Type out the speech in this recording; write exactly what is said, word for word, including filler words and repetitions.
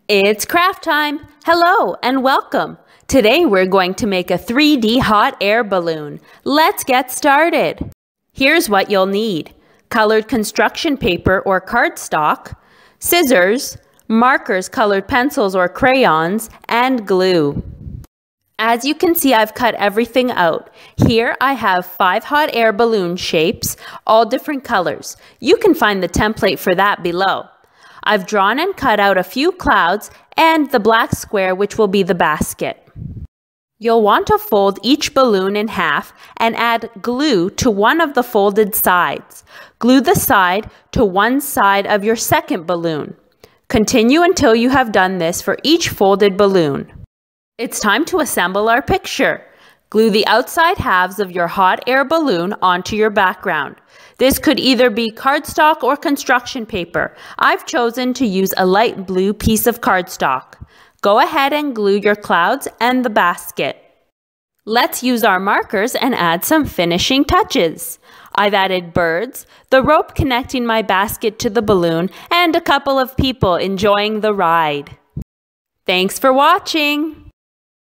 It's craft time! Hello and welcome! Today we're going to make a three D hot air balloon. Let's get started! Here's what you'll need: colored construction paper or cardstock, scissors, markers, colored pencils or crayons, and glue. As you can see, I've cut everything out. Here I have five hot air balloon shapes, all different colors. You can find the template for that below. I've drawn and cut out a few clouds and the black square, which will be the basket. You'll want to fold each balloon in half and add glue to one of the folded sides. Glue the side to one side of your second balloon. Continue until you have done this for each folded balloon. It's time to assemble our picture. Glue the outside halves of your hot air balloon onto your background. This could either be cardstock or construction paper. I've chosen to use a light blue piece of cardstock. Go ahead and glue your clouds and the basket. Let's use our markers and add some finishing touches. I've added birds, the rope connecting my basket to the balloon, and a couple of people enjoying the ride. Thanks for watching!